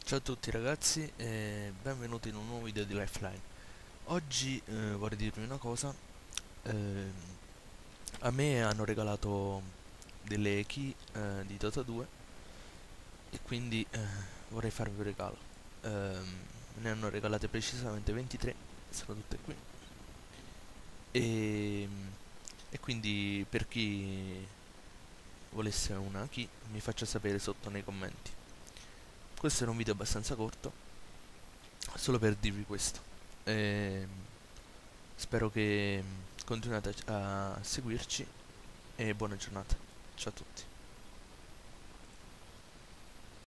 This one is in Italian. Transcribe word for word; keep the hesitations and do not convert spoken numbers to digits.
Ciao a tutti ragazzi e benvenuti in un nuovo video di Lifeline. Oggi eh, vorrei dirvi una cosa. ehm, A me hanno regalato delle key eh, di Dota due e quindi eh, vorrei farvi un regalo. Ehm, ne hanno regalate precisamente ventitré, sono tutte qui. E, e quindi per chi volesse una key mi faccia sapere sotto nei commenti. Questo era un video abbastanza corto, solo per dirvi questo. Ehm, Spero che continuate a a seguirci e buona giornata. Ciao a tutti.